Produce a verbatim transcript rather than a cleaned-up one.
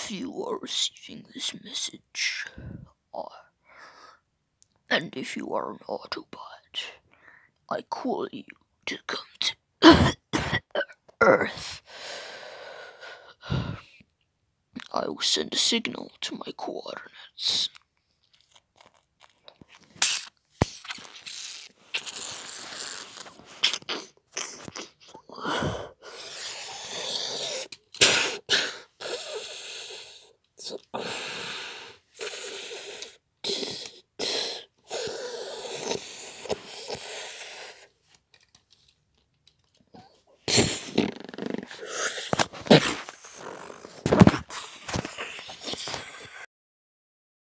If you are receiving this message, uh, and if you are an Autobot, I call you to come to Earth. I will send a signal to my coordinates.